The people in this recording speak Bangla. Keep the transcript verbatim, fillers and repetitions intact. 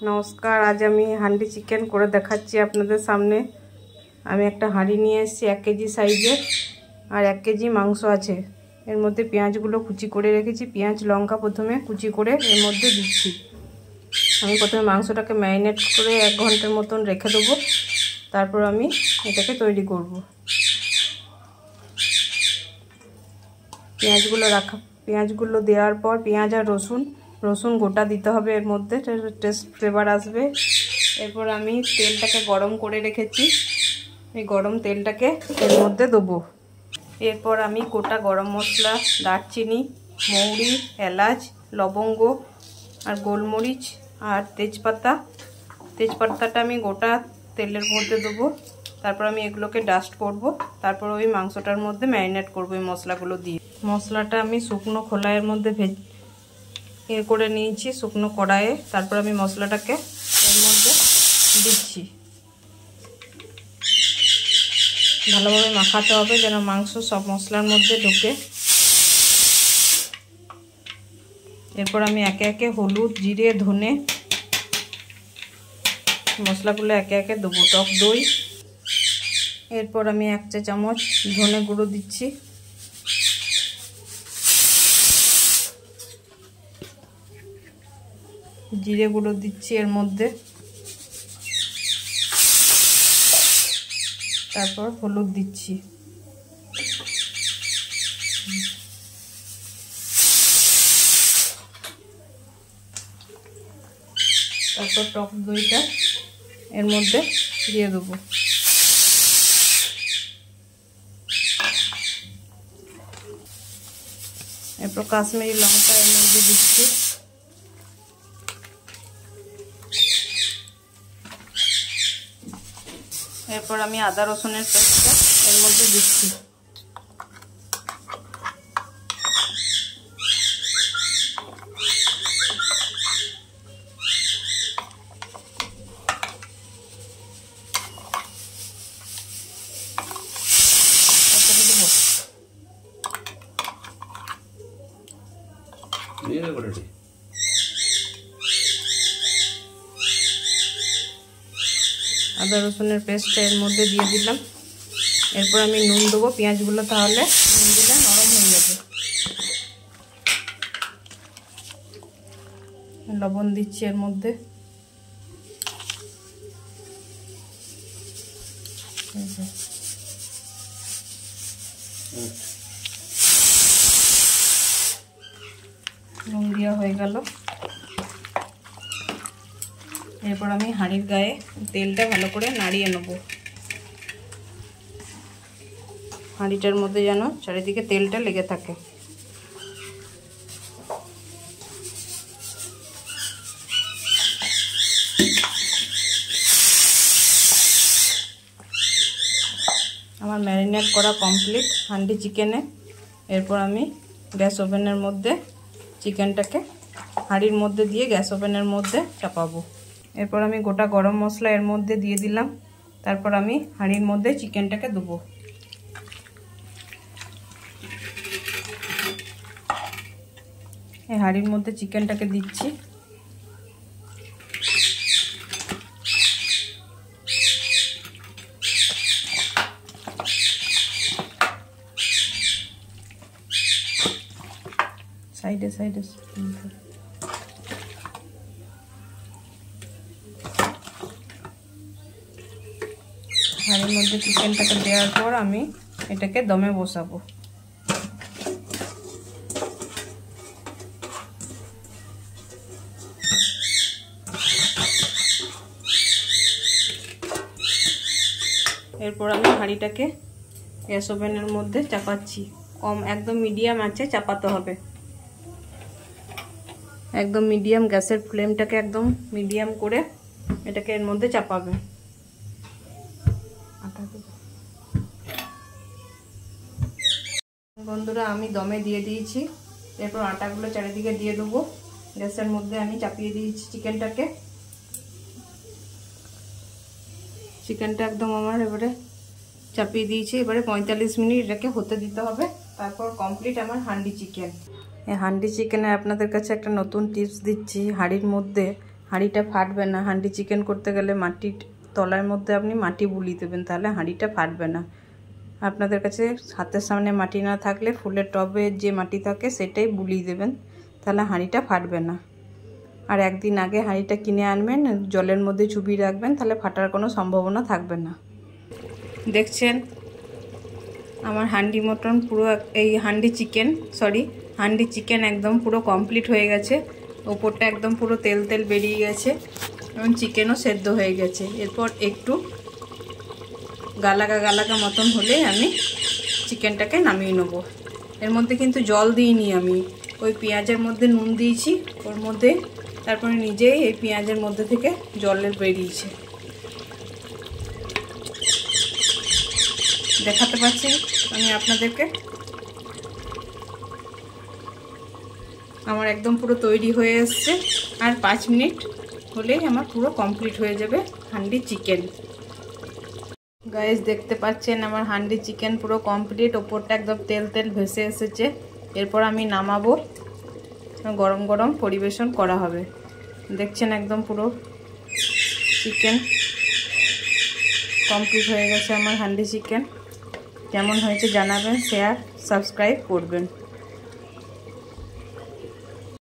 নমস্কার, আজ আমি হান্ডি চিকেন করে দেখাচ্ছি আপনাদের সামনে। আমি একটা হাঁড়ি নিয়ে এসেছি এক কেজি সাইজের, আর এক কেজি মাংস আছে। এর মধ্যে পেঁয়াজগুলো কুচি করে রেখেছি। পেঁয়াজ লঙ্কা প্রথমে কুচি করে এর মধ্যে দিচ্ছি। আমি প্রথমে মাংসটাকে ম্যারিনেট করে এক ঘন্টার মতন রেখে দেবো, তারপর আমি এটাকে তৈরি করব। পেঁয়াজগুলো রাখা পেঁয়াজগুলো দেওয়ার পর পেঁয়াজ আর রসুন রসুন গোটা দিতে হবে, এর মধ্যে টেস্ট ফ্লেভার আসবে। এরপর আমি তেলটাকে গরম করে রেখেছি, এই গরম তেলটাকে এর মধ্যে দেবো। এরপর আমি গোটা গরম মশলা, দারচিনি, মৌরি, এলাচ, লবঙ্গ আর গোলমরিচ আর তেজপাতা তেজপাতাটা আমি গোটা তেলের মধ্যে দেবো। তারপর আমি এগুলোকে ডাস্ট করব, তারপর ওই মাংসটার মধ্যে ম্যারিনেট করবো এই মশলাগুলো দিয়ে। মশলাটা আমি শুকনো খোলাইয়ের মধ্যে ভেজ এ করে নিয়েছি, শুকনো কড়াইয়ে। তারপর আমি মশলাটাকে এর মধ্যে দিচ্ছি। ভালোভাবে মাখাতে হবে যেন মাংস সব মশলার মধ্যে ঢোকে। এরপর আমি একে একে হলুদ, জিরে, ধনে মশলাগুলো একে একে দেবো। টক দই, এরপর আমি এক চা চামচ ধনে গুঁড়ো দিচ্ছি। জিরে গুঁড়ো দিচ্ছি এর মধ্যে, তারপর হলুদ দিচ্ছি। তারপর টক দইটা এর মধ্যে দিয়ে দেবো। এরপর কাশ্মীরি লঙ্কা এর মধ্যে দিচ্ছি। এরপর আমি আদা রসুনের পেস্টটা এর মধ্যে দিচ্ছি। আদা রসুনের পেস্টটা এর মধ্যে দিয়ে দিলাম। এরপর আমি নুন দেবো পেঁয়াজগুলো, তাহলে নুন দিলে নরম হয়ে যাবে। লবণ দিচ্ছি এর মধ্যে। নুন দেওয়া হয়ে গেল। এরপর আমি হাঁড়ির গায়ে তেলটা ভালো করে নাড়িয়ে নেব। হাঁড়িটার মধ্যে যেন চারিদিকে তেলটা লেগে থাকে। আমার ম্যারিনেট করা কমপ্লিট হান্ডি চিকেনে। এরপর আমি গ্যাস ওভেনের মধ্যে চিকেনটাকে হাঁড়ির মধ্যে দিয়ে গ্যাস ওভেনের মধ্যে চাপাবো। এরপর আমি গোটা গরম মশলা এর মধ্যে দিয়ে দিলাম। তারপর আমি হাঁড়ির মধ্যে চিকেনটাকে দেবো। এই হাঁড়ির মধ্যে চিকেনটাকে দিচ্ছি। সাইডে সাইডে হাঁড়ির মধ্যে চিকেনটাকে দেওয়ার পর আমি এটাকে দমে বসাবো। এরপর আমি হাঁড়িটাকে গ্যাস ওভেনের মধ্যে চাপাচ্ছি। কম একদম মিডিয়াম আঁচে চাপাতে হবে। একদম মিডিয়াম গ্যাসের ফ্লেমটাকে একদম মিডিয়াম করে এটাকে এর মধ্যে চাপাবে। বন্ধুরা, আমি দমে দিয়ে দিয়েছি। এরপর আটাগুলো চারিদিকে দিয়ে দেবো। গ্যাসের মধ্যে আমি চাপিয়ে দিয়েছি চিকেনটাকে। চিকেনটা একদম আমার এবারে চাপিয়ে দিয়েছি। এবারে পঁয়তাল্লিশ মিনিট এটাকে হতে দিতে হবে। তারপর কমপ্লিট আমার হান্ডি চিকেন। এই হান্ডি চিকেনে আপনাদের কাছে একটা নতুন টিপস দিচ্ছি। হাঁড়ির মধ্যে হাঁড়িটা ফাটবে না। হাঁড়ি চিকেন করতে গেলে মাটির তলার মধ্যে আপনি মাটি বুলি দেবেন, তাহলে হাঁড়িটা ফাটবে না। আপনাদের কাছে হাতের সামনে মাটি না থাকলে ফুলের টবে যে মাটি থাকে সেটাই বুলি দেবেন, তাহলে হাঁড়িটা ফাটবে না। আর একদিন আগে হাঁড়িটা কিনে আনবেন, জলের মধ্যে চুবিয়ে রাখবেন, তাহলে ফাটার কোনো সম্ভাবনা থাকবে না। দেখছেন আমার হান্ডি মটন পুরো, এই handi chicken sorry handi chicken একদম পুরো কমপ্লিট হয়ে গেছে। ওপরটা একদম পুরো তেল তেল বেরিয়ে গেছে এবং চিকেনও সেদ্ধ হয়ে গেছে। এরপর একটু গালাগা গালাগা মতন হলে আমি চিকেনটাকে নামিয়ে নেবো। এর মধ্যে কিন্তু জল দিইনি আমি, ওই পেঁয়াজের মধ্যে নুন দিয়েছি ওর মধ্যে, তারপরে নিজেই এই পেঁয়াজের মধ্যে থেকে জলের বেরিয়েছে। দেখাতে পাচ্ছি আমি আপনাদেরকে। আমার একদম পুরো তৈরি হয়ে এসছে, আর পাঁচ মিনিট হলেই আমার পুরো কমপ্লিট হয়ে যাবে হান্ডি চিকেন। গাইস দেখতে পাচ্ছেন আমার হান্ডি চিকেন পুরো কমপ্লিট, ওপরটা একদম তেল তেল ভেসে এসেছে। এরপর আমি নামাবো, গরম গরম পরিবেশন করা হবে। দেখছেন একদম পুরো চিকেন কমপ্লিট হয়ে গেছে আমার হান্ডি চিকেন। কেমন হয়েছে জানাবেন, শেয়ার সাবস্ক্রাইব করবেন।